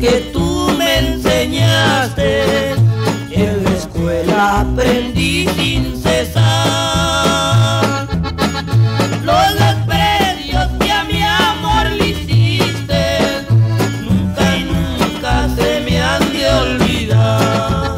que tú me enseñaste, en la escuela aprendí sin cesar. Los desprecios que a mi amor le hiciste, nunca y nunca se me han de olvidar.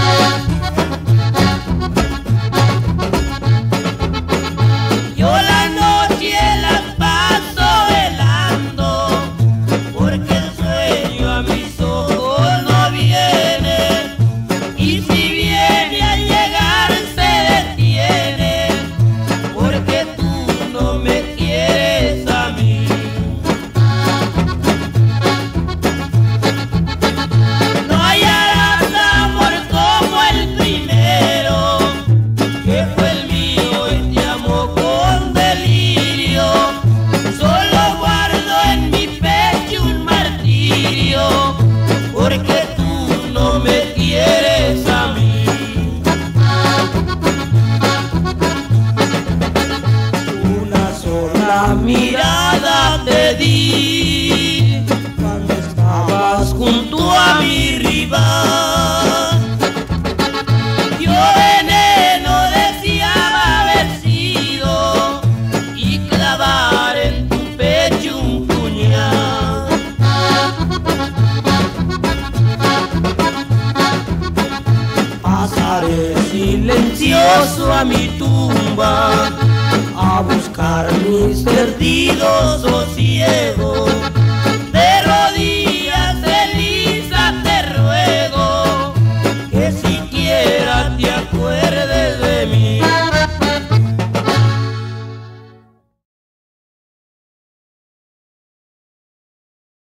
Yo la noche las paso velando, porque el sueño a mis ojos no viene, y si viene a llegar se detiene, porque tú no me quieres a mí. No hallarás amor como el primero, que fue el mío y te amo con delirio. Solo guardo en mi pecho un martirio, porque tú no me quieres a mí. Una sola mirada te di cuando estabas junto a mi rival. Yo veneno deseaba haber sido y clavar en tu pecho un puñal. Pasaré silencioso a mi tumba a buscar mis perdidos sosiegos.